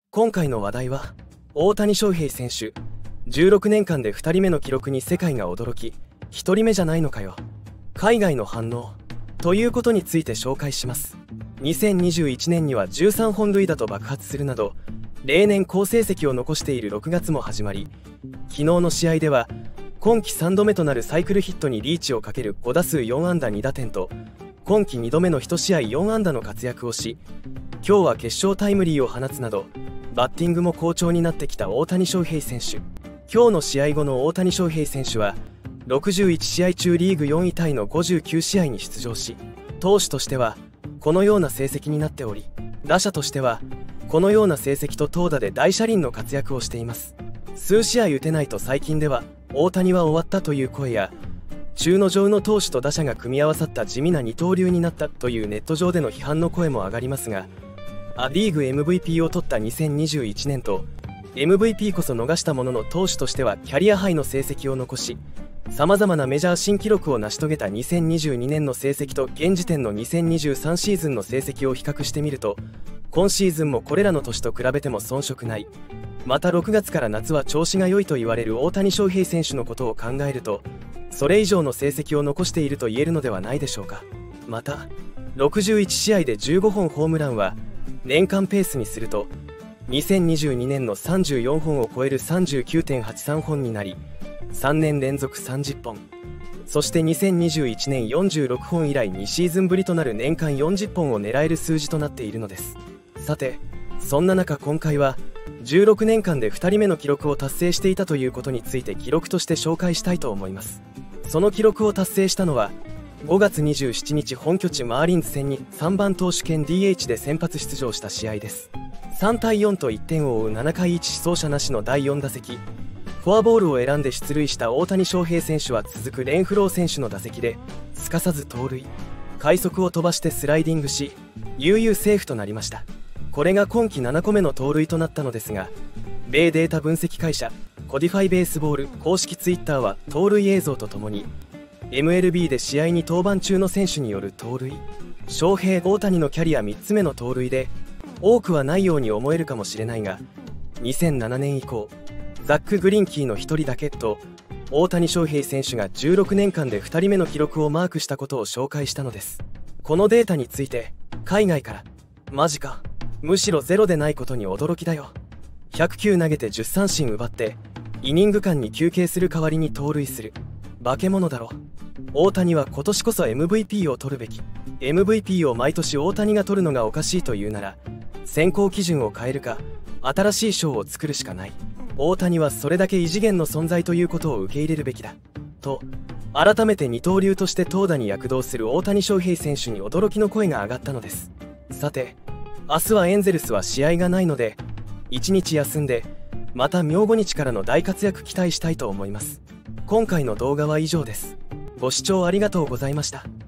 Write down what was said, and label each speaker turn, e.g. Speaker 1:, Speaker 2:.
Speaker 1: 今回の話題は大谷翔平選手。16年間で2人目の記録に世界が驚き、1人目じゃないのかよ、海外の反応ということについて紹介します。2021年には13本塁打と爆発するなど例年好成績を残している6月も始まり、昨日の試合では今季3度目となるサイクルヒットにリーチをかける5打数4安打2打点と今季2度目の1試合4安打の活躍をし、今日は決勝タイムリーを放つなどバッティングも好調になってきた大谷翔平選手。今日の試合後の大谷翔平選手は61試合中リーグ4位タイの59試合に出場し、投手としてはこのような成績になっており、打者としてはこのような成績と投打で大車輪の活躍をしています。数試合打てないと最近では大谷は終わったという声や、中の上の投手と打者が組み合わさった地味な二刀流になったというネット上での批判の声も上がりますが、リーグ MVP を取った2021年と MVP こそ逃したものの投手としてはキャリアハイの成績を残し、さまざまなメジャー新記録を成し遂げた2022年の成績と現時点の2023シーズンの成績を比較してみると、今シーズンもこれらの年と比べても遜色ない。また6月から夏は調子が良いと言われる大谷翔平選手のことを考えると、それ以上の成績を残していると言えるのではないでしょうか。また61試合で15本ホームランは年間ペースにすると2022年の34本を超える 39.83 本になり、3年連続30本、そして2021年46本以来2シーズンぶりとなる年間40本を狙える数字となっているのです。さて、そんな中今回は16年間で2人目の記録を達成していたということについて記録として紹介したいと思います。その記録を達成したのは5月27日本拠地マーリンズ戦に3番投手兼 DH で先発出場した試合です。3対4と1点を追う7回1死走者なしの第4打席、フォアボールを選んで出塁した大谷翔平選手は続くレンフロー選手の打席ですかさず盗塁、快速を飛ばしてスライディングし悠々セーフとなりました。これが今季7個目の盗塁となったのですが、米データ分析会社コディファイベースボール公式ツイッターは盗塁映像とともに MLB で試合に登板中の選手による盗塁、翔平大谷のキャリア3つ目の盗塁で、多くはないように思えるかもしれないが2007年以降ザック・グリンキーの1人だけと大谷翔平選手が16年間で2人目の記録をマークしたことを紹介したのです。このデータについて海外からマジか、むしろゼロでないことに驚きだよ、100球投げて10三振奪ってイニング間に休憩する代わりに盗塁する、化け物だろ、大谷は今年こそ MVP を取るべき、 MVP を毎年大谷が取るのがおかしいというなら選考基準を変えるか新しい賞を作るしかない、大谷はそれだけ異次元の存在ということを受け入れるべきだと改めて二刀流として投打に躍動する大谷翔平選手に驚きの声が上がったのです。さて、明日はエンゼルスは試合がないので1日休んで、また明後日からの大活躍期待したいと思います。今回の動画は以上です。ご視聴ありがとうございました。